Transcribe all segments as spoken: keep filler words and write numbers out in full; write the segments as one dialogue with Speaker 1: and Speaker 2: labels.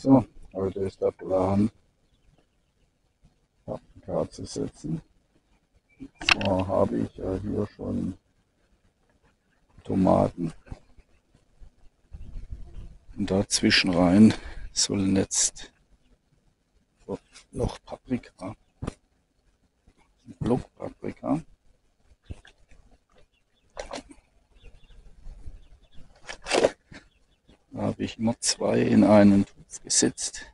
Speaker 1: So, heute ist der Plan, Paprika zu setzen. Zwar habe ich ja hier schon Tomaten und dazwischen rein sollen jetzt noch Paprika, Blockpaprika. Da habe ich immer zwei in einen Topf gesetzt.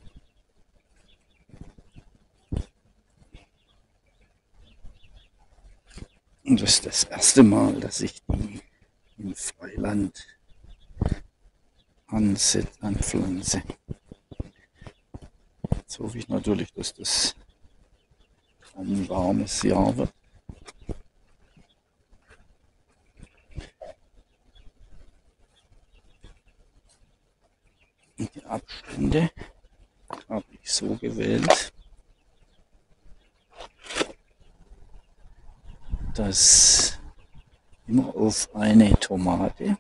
Speaker 1: Und das ist das erste Mal, dass ich die im Freiland anpflanze. Jetzt hoffe ich natürlich, dass das ein warmes Jahr wird. Und die Abstände habe ich so gewählt, dass immer auf eine Tomate,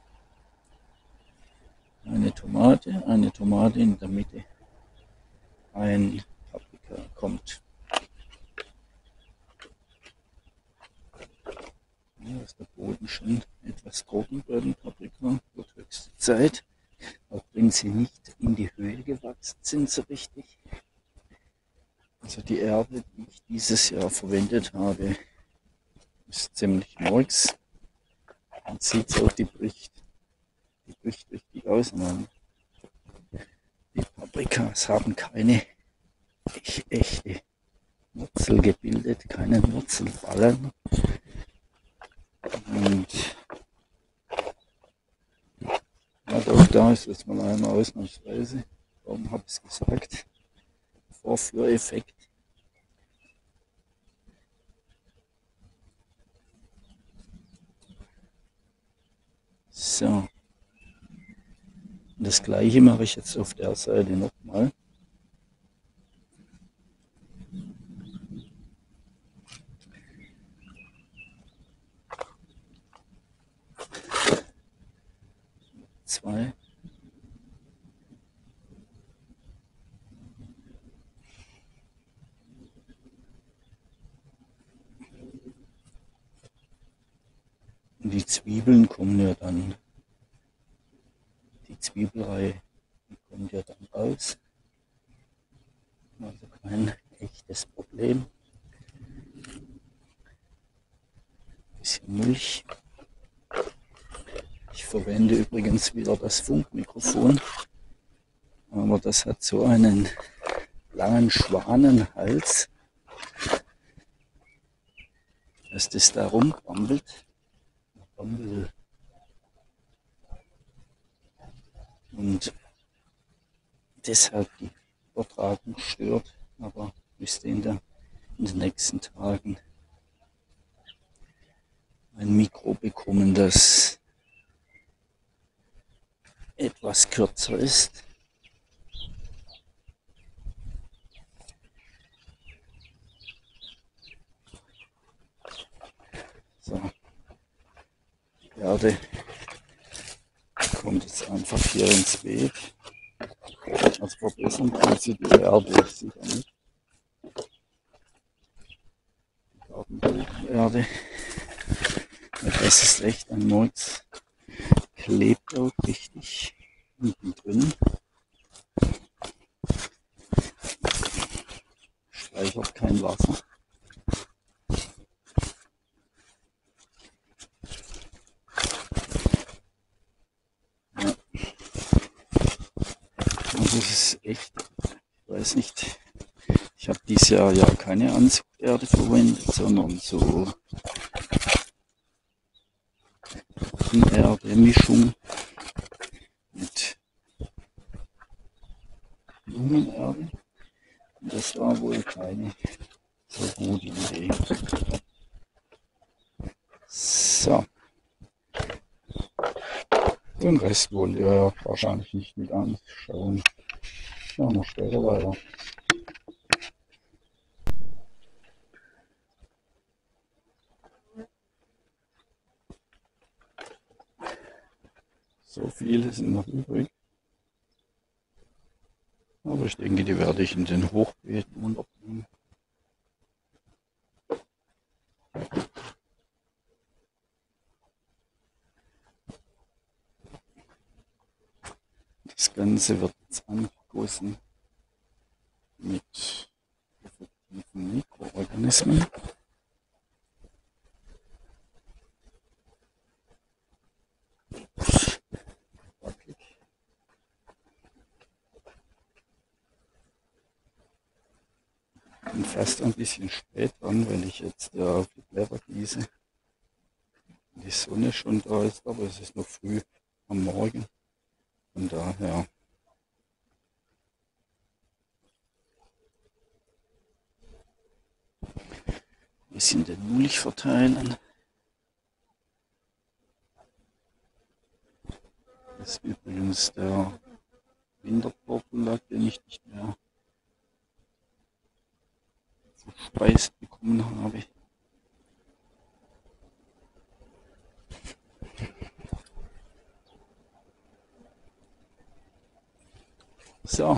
Speaker 1: eine Tomate, eine Tomate in der Mitte ein Paprika kommt. Ja, ist der Boden schon etwas trocken bei den Paprika, wird höchste Zeit, auch wenn sie nicht in die Höhe gewachsen sind so richtig. Also die Erde, die ich dieses Jahr verwendet habe, ist ziemlich murks. Man sieht es auch, die bricht, die bricht richtig auseinander. Die Paprikas haben keine echte Wurzel gebildet, keine Wurzelballen. Und ja, auch da ist es mal eine Ausnahmsweise, warum habe ich es gesagt, Vorführeffekt. So, und das gleiche mache ich jetzt auf der Seite nochmal. Zwei. Und die Zwiebeln kommen ja dann, die Zwiebelreihe, die kommt ja dann raus. Also kein echtes Problem. Ein bisschen Milch. Ich verwende übrigens wieder das Funkmikrofon, aber das hat so einen langen Schwanenhals, dass das da rumbammelt. Und deshalb die Übertragung stört, aber müsste in, der, in den nächsten Tagen ein Mikro bekommen, das etwas kürzer ist. So, die Erde kommt jetzt einfach hier ins Beet. Also verbessern kann sie die Erde sicher nicht. Die Gartenbodenerde. Das ist echt ein Murks. Klebt auch richtig unten drin. Speichert kein Wasser. Ja. Also es ist echt, ich weiß nicht, ich habe dieses Jahr ja keine Anzuchterde verwendet, sondern so Erde-Mischung mit Blumenerde. Und das war wohl keine so gute Idee. So. Den Rest wollt ihr wahrscheinlich nicht mit anschauen. Schauen wir später weiter. So viele sind noch übrig. Aber ich denke, die werde ich in den Hochbeeten unterbringen. Das Ganze wird jetzt angegossen mit effektiven Mikroorganismen. Ich bin fast ein bisschen spät dran, weil ich jetzt ja auf die Blätter gieße. Die Sonne schon da ist, aber es ist noch früh am Morgen. Von daher ein bisschen den Mulch verteilen. Das ist übrigens der Winterportulak, den ich nicht mehr verspeist bekommen habe. So.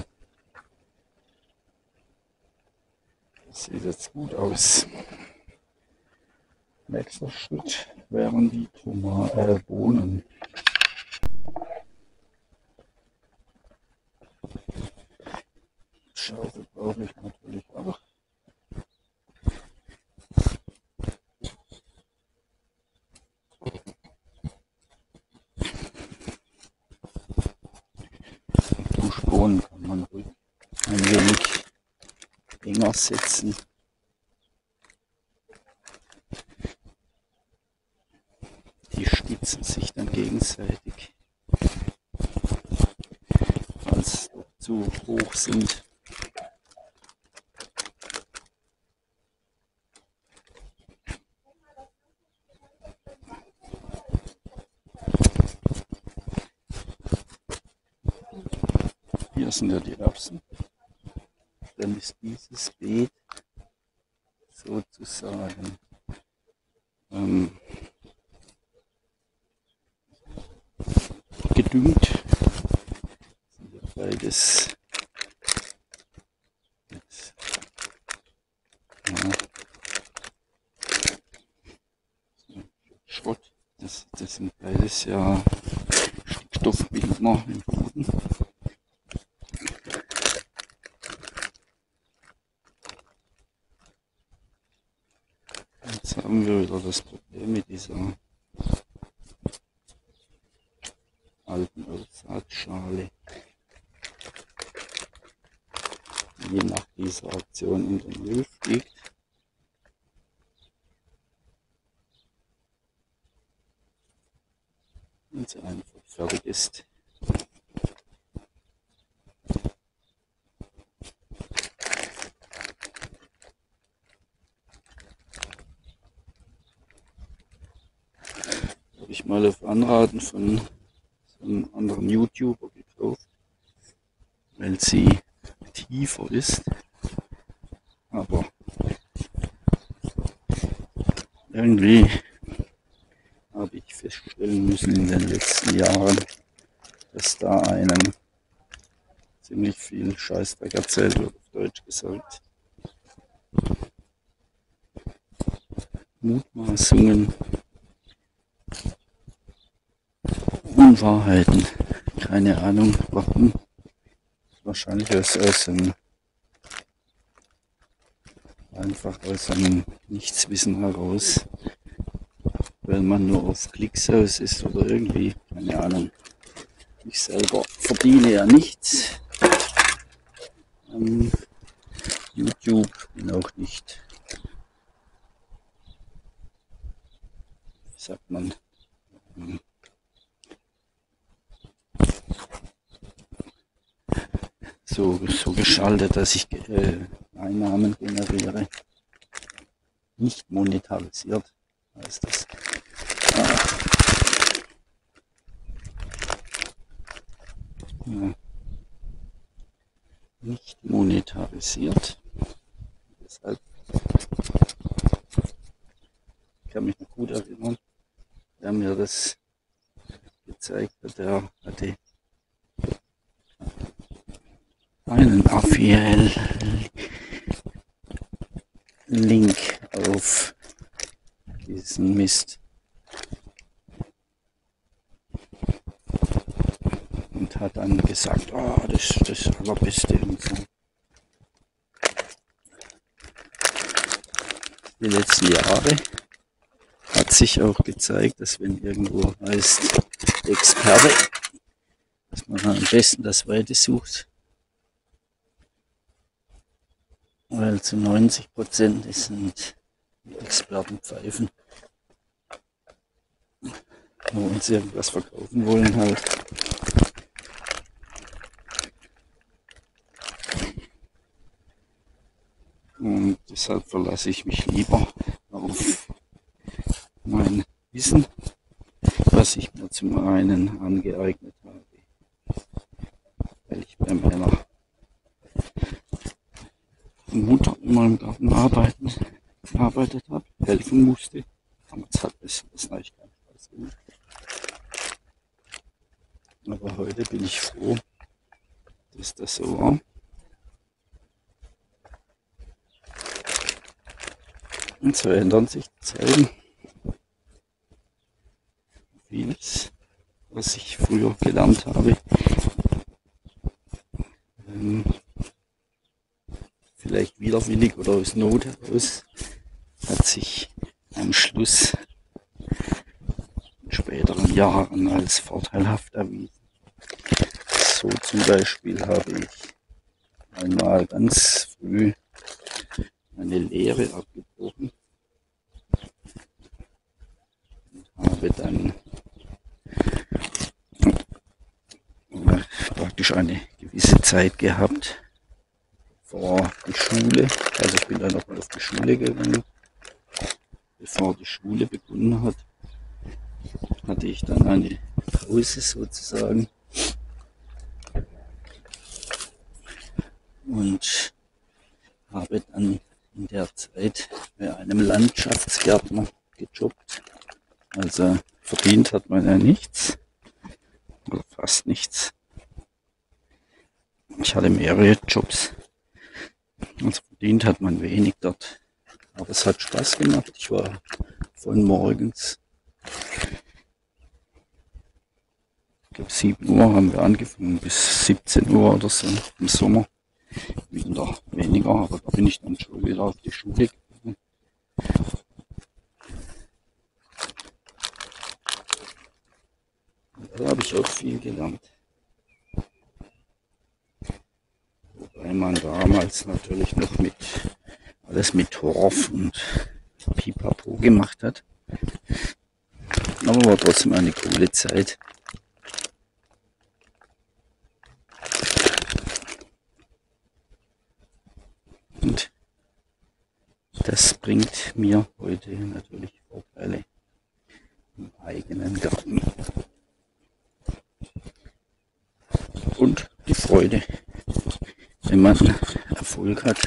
Speaker 1: Das sieht jetzt gut aus. Nächster Schritt wären die Tomaten, äh, Bohnen. Schaufel brauche ich natürlich auch. Duschbohnen kann man ruhig ein wenig enger setzen. Die stützen sich dann gegenseitig, falls sie zu hoch sind. Hier sind ja die Erbsen. Dann ist dieses Beet sozusagen ähm, gedüngt. Das sind ja beides mit, ja, Schrott. Das, das sind beides ja Stickstoffbildner im Boden. Jetzt haben wir wieder das Problem mit dieser alten Aussaatschale, die nach dieser Aktion in den Müll fliegt. Und sie einfach fertig ist. Habe ich mal auf Anraten von so einem anderen YouTuber gekauft, weil sie tiefer ist. Aber irgendwie habe ich feststellen müssen in den letzten Jahren, dass da einem ziemlich viel Scheißdreck erzählt wird, auf Deutsch gesagt. Mutmaßungen, Unwahrheiten, keine Ahnung warum. Wahrscheinlich aus, aus einem, einfach aus einem Nichtswissen heraus, weil man nur auf Klicks aus ist oder irgendwie, keine Ahnung. Ich selber verdiene ja nichts an YouTube, bin auch nicht, wie sagt man, so, so geschaltet, dass ich äh, Einnahmen generiere. Nicht monetarisiert heißt das. Ah. Ja. Nicht monetarisiert. Deshalb kann mich noch gut erinnern, der mir das gezeigt hat, der hatte einen Affiliate Link auf diesen Mist und hat dann gesagt, oh, das ist das Allerbeste und so. Die letzten Jahre hat sich auch gezeigt, dass wenn irgendwo heißt Experte, dass man am besten das Weite sucht, weil zu neunzig Prozent sind Expertenpfeifen, wo uns irgendwas verkaufen wollen halt. Und deshalb verlasse ich mich lieber auf mein Wissen, was ich mir zum einen angeeignet habe, weil ich bei meiner Mutter in meinem Garten arbeiten, gearbeitet habe, helfen musste. Damals hat es das eigentlich keinen Spaß gemacht. Aber heute bin ich froh, dass das so war. Und so ändern sich die Zeiten. Vieles, was ich früher gelernt habe, ähm, vielleicht widerwillig oder aus Not heraus, hat sich am Schluss in späteren Jahren als vorteilhaft erwiesen. So zum Beispiel habe ich einmal ganz früh meine Lehre abgebrochen und habe dann praktisch eine gewisse Zeit gehabt vor die Schule. Also ich bin dann nochmal auf die Schule gegangen. Bevor die Schule begonnen hat, hatte ich dann eine Pause sozusagen. Und habe dann in der Zeit bei einem Landschaftsgärtner gejobbt. Also verdient hat man ja nichts. Oder fast nichts. Ich hatte mehrere Jobs. Also verdient hat man wenig dort. Aber es hat Spaß gemacht. Ich war von morgens, ich glaube sieben Uhr haben wir angefangen, bis siebzehn Uhr oder so im Sommer. Winter weniger, aber da bin ich dann schon wieder auf die Schule gegangen. Da habe ich auch viel gelernt. Wobei man damals natürlich noch mit alles mit Torf und Pipapo gemacht hat. Aber war trotzdem eine coole Zeit. Und das bringt mir heute natürlich Vorteile im eigenen Garten. Und die Freude, wenn man Erfolg hat.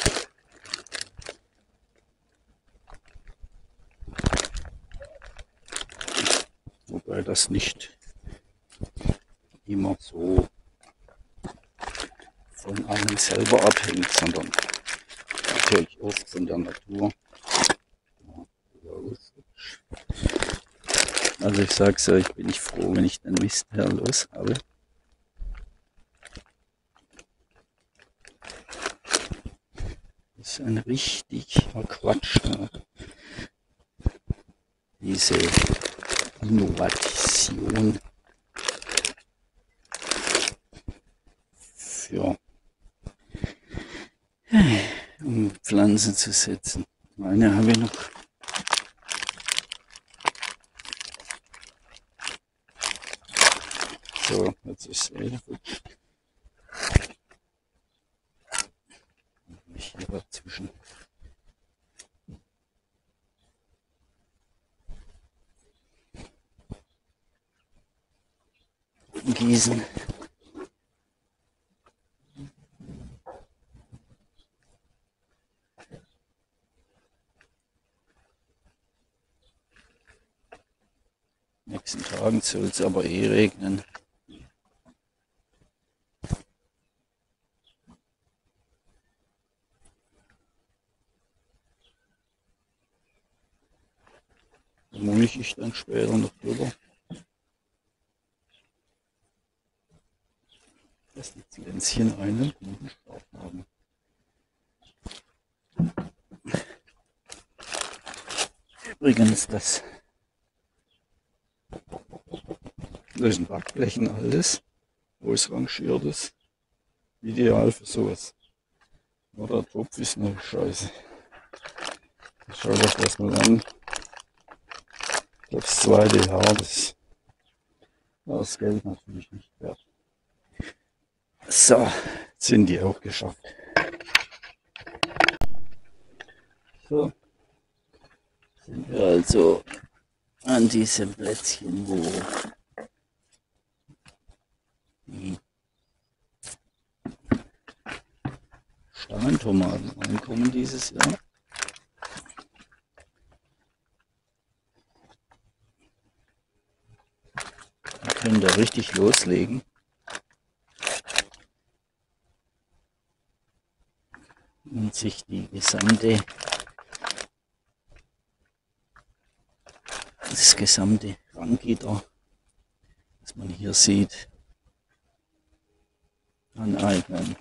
Speaker 1: Wobei das nicht immer so von einem selber abhängt, sondern natürlich oft von der Natur. Also ich sag's ja, ich bin nicht froh, wenn ich den Mist los habe. Das ist ein richtiger Quatsch. Diese Innovation für um Pflanzen zu setzen. Meine habe ich noch. So, jetzt ist es mich hier dazwischen. Gießen. Nächsten Tagen soll es aber eh regnen. ich dann später noch drüber, dass die Pflänzchen einen guten Start haben. Übrigens, das, das ist ein Backblech, ein altes, ausrangiertes, ideal für sowas. Oder der Topf ist eine Scheiße. Schau das was mal an. Das zweite Jahr, das war das Geld natürlich nicht wert. So, jetzt sind die auch geschafft. So, sind wir also an diesem Plätzchen, wo die Stangentomaten reinkommen dieses Jahr. Wir können da richtig loslegen. Und sich die gesamte, das gesamte Ranggitter, das man hier sieht, aneignen.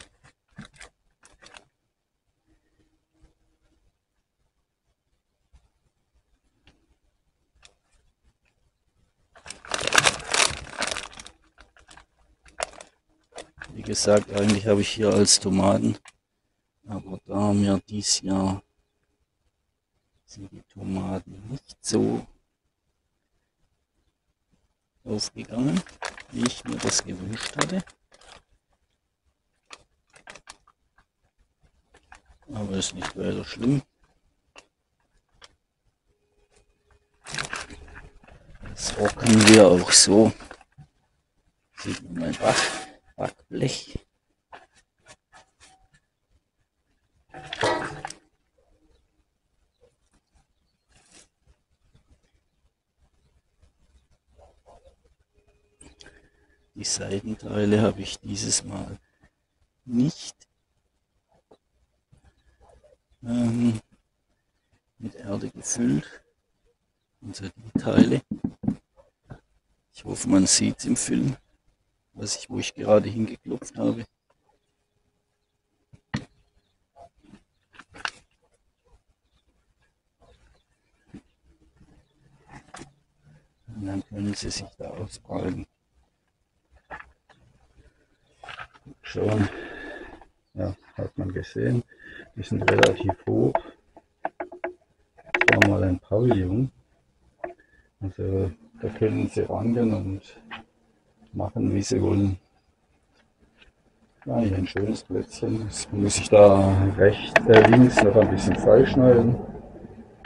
Speaker 1: Wie gesagt, eigentlich habe ich hier als Tomaten, aber da mir dieses Jahr sind die Tomaten nicht so aufgegangen, wie ich mir das gewünscht hatte. Aber ist nicht weiter schlimm. Das rocken wir auch so. Sieht man mein Back Backblech. Die Seitenteile habe ich dieses Mal nicht ähm, mit Erde gefüllt. Also die Teile. Ich hoffe, man sieht es im Film, was ich, wo ich gerade hingeklopft habe. Und dann können sie sich da ausbreiten. Schon, ja, hat man gesehen, die sind relativ hoch. Das war mal ein Pavillon. Also da können sie rangehen und machen, wie sie wollen. Ja, hier ein schönes Plätzchen. Jetzt muss ich da rechts, äh, links noch ein bisschen freischneiden.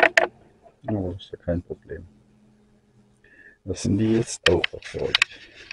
Speaker 1: Aber das ist ja kein Problem. Da sind die jetzt auch erzeugt.